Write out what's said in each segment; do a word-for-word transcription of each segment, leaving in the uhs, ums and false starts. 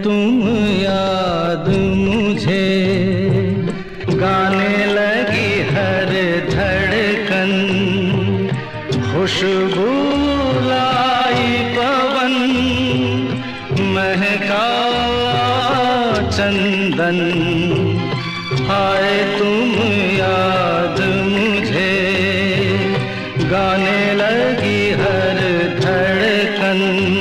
तुम याद मुझे, गाने लगी हर धड़कन, खुशबू लाई पवन, महका चंदन, आए तुम याद मुझे, गाने लगी हर धड़कन।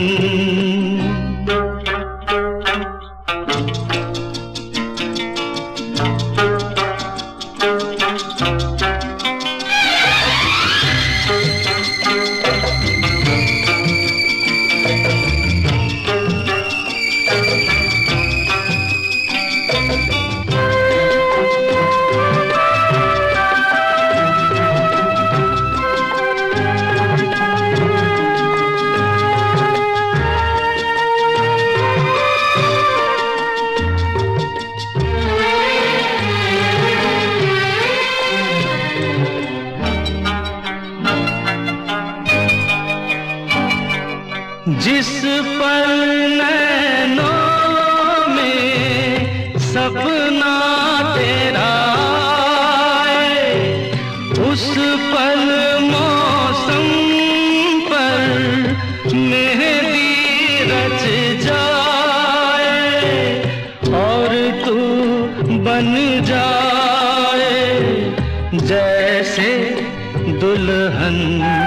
जिस पल नैनों में सपना तेरा आए, उस पल मौसम पर मेहंदी रच जाए, और तू बन जाए जैसे दुल्हन,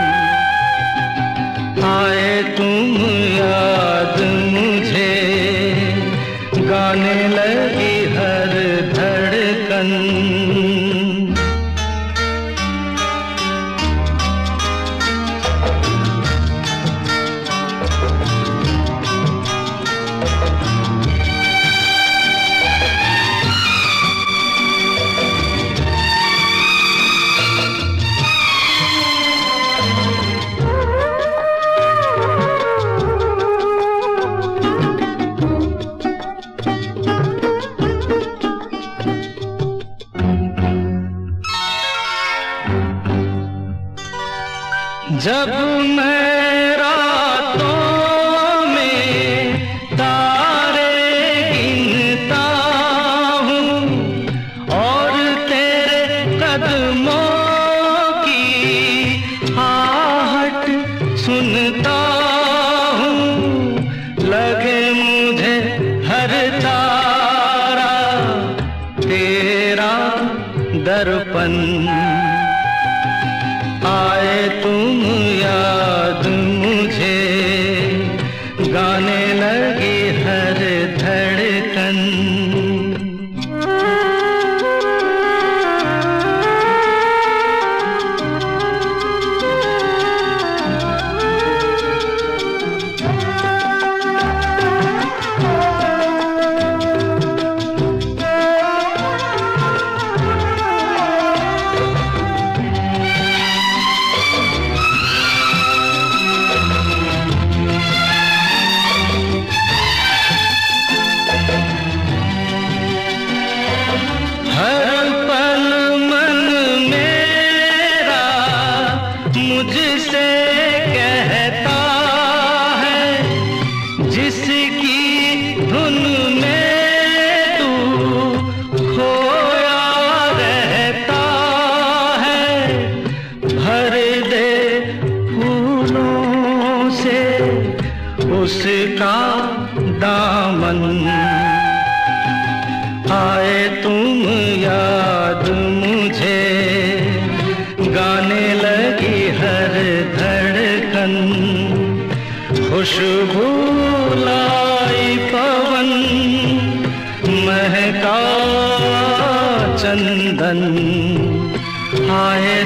आए तुम याद मुझे, गाने लगी हर धड़कन। जब मैं रातों में तारे गिनता हूँ, और तेरे कदमों की आहट सुनता हूँ, लगे मुझे हर तारा तेरा दर्पण, आए तुम याद मुझे, गाने लगी हर धड़कन। हर पल मन मेरा मुझसे कहता है, जिसकी धुन में तू खोया रहता है, भर दे फूलों से उसका दामन, आए तुम याद मुझे, गाने लगी हर धड़कन, खुशबू लाई पवन, महका चंदन, आए